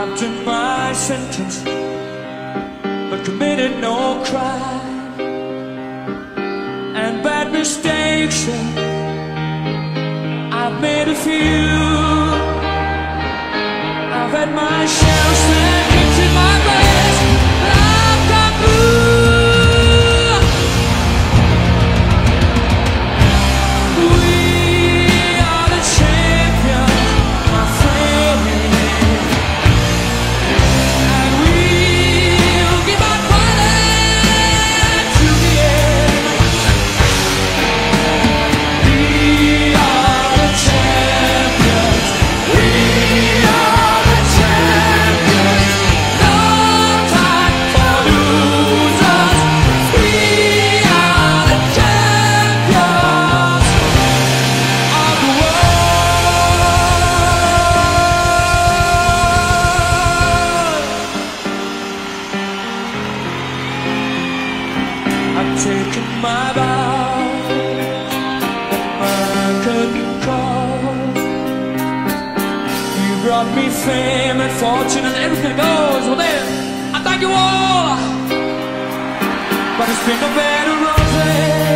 I've done my sentence, but committed no crime. And bad mistakes, I've made a few. I've had my share of snakes in my breast. I've got blue. We are the champions, my friend. And we'll keep on fighting to the end. We are the champions. We are the champions. No time for losers. We are the champions of the world. I've taken my vow at my curtain call. You brought me fame and fortune and everything goes. Well then, I thank you all. But it's been no better roses.